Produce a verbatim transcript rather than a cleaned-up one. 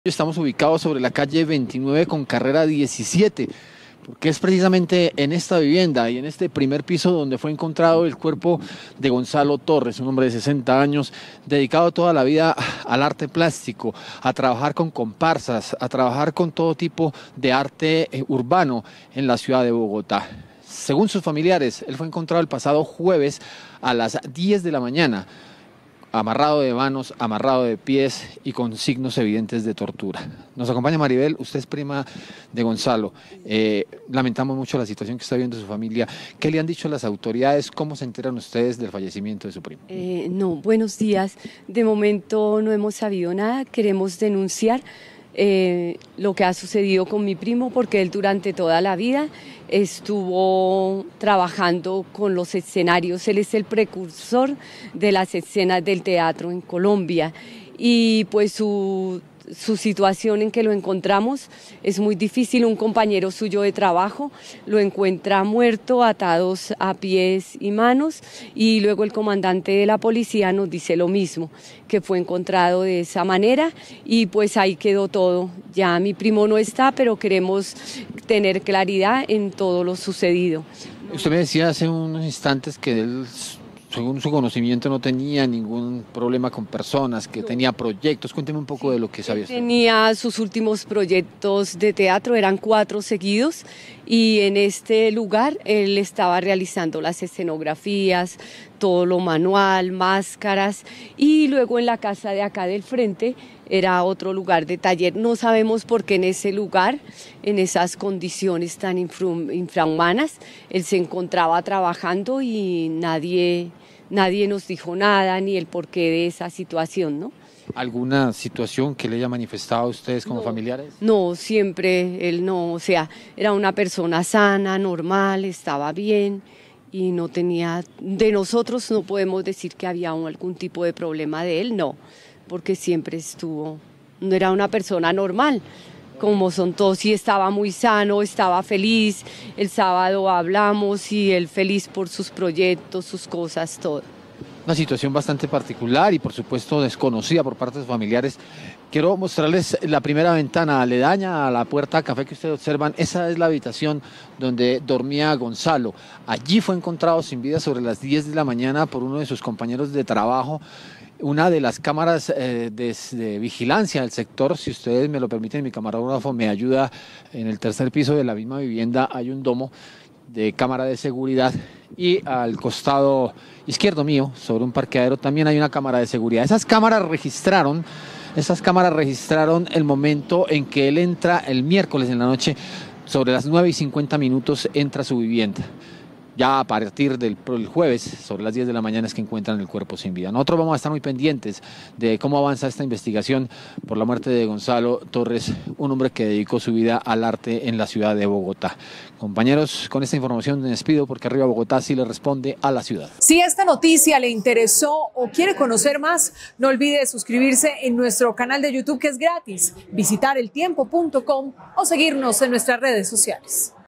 Estamos ubicados sobre la calle veintinueve con carrera diecisiete, porque es precisamente en esta vivienda y en este primer piso donde fue encontrado el cuerpo de Gonzalo Torres, un hombre de sesenta años, dedicado toda la vida al arte plástico, a trabajar con comparsas, a trabajar con todo tipo de arte urbano en la ciudad de Bogotá. Según sus familiares, él fue encontrado el pasado jueves a las diez de la mañana, amarrado de manos, amarrado de pies y con signos evidentes de tortura. Nos acompaña Maribel, usted es prima de Gonzalo. Eh, lamentamos mucho la situación que está viviendo su familia. ¿Qué le han dicho las autoridades? ¿Cómo se enteran ustedes del fallecimiento de su primo? Eh, no, buenos días. De momento no hemos sabido nada. Queremos denunciar Eh, lo que ha sucedido con mi primo, porque él durante toda la vida estuvo trabajando con los escenarios. Él es el precursor de las escenas del teatro en Colombia y pues su, su situación en que lo encontramos es muy difícil. Un compañero suyo de trabajo lo encuentra muerto, atados a pies y manos, y luego el comandante de la policía nos dice lo mismo, que fue encontrado de esa manera, y pues ahí quedó todo. Ya mi primo no está, pero queremos tener claridad en todo lo sucedido. Usted me decía hace unos instantes que él, según su conocimiento, no tenía ningún problema con personas, que tenía proyectos. Cuénteme un poco de lo que sabía usted. Tenía sus últimos proyectos de teatro, eran cuatro seguidos, y en este lugar él estaba realizando las escenografías, todo lo manual, máscaras, y luego en la casa de acá del frente era otro lugar de taller. No sabemos por qué en ese lugar, en esas condiciones tan infrahumanas, él se encontraba trabajando y nadie, nadie nos dijo nada, ni el porqué de esa situación, ¿no? ¿Alguna situación que le haya manifestado a ustedes como no, familiares? No, siempre él no, o sea, era una persona sana, normal, estaba bien y no tenía, de nosotros no podemos decir que había algún tipo de problema de él, no, porque siempre estuvo, no era una persona normal, como son todos, y estaba muy sano, estaba feliz. El sábado hablamos y él feliz por sus proyectos, sus cosas, todo. Una situación bastante particular y por supuesto desconocida por parte de sus familiares. Quiero mostrarles la primera ventana aledaña a la puerta café que ustedes observan. Esa es la habitación donde dormía Gonzalo. Allí fue encontrado sin vida sobre las diez de la mañana por uno de sus compañeros de trabajo. Una de las cámaras eh, de, de vigilancia del sector, si ustedes me lo permiten, mi camarógrafo me ayuda, en el tercer piso de la misma vivienda hay un domo de cámara de seguridad, y al costado izquierdo mío, sobre un parqueadero, también hay una cámara de seguridad. Esas cámaras registraron, esas cámaras registraron el momento en que él entra el miércoles en la noche, sobre las nueve y cincuenta minutos entra a su vivienda. Ya a partir del jueves, sobre las diez de la mañana, es que encuentran el cuerpo sin vida. Nosotros vamos a estar muy pendientes de cómo avanza esta investigación por la muerte de Gonzalo Torres, un hombre que dedicó su vida al arte en la ciudad de Bogotá. Compañeros, con esta información me despido, porque Arriba Bogotá sí le responde a la ciudad. Si esta noticia le interesó o quiere conocer más, no olvide suscribirse en nuestro canal de YouTube, que es gratis, visitar el tiempo punto com o seguirnos en nuestras redes sociales.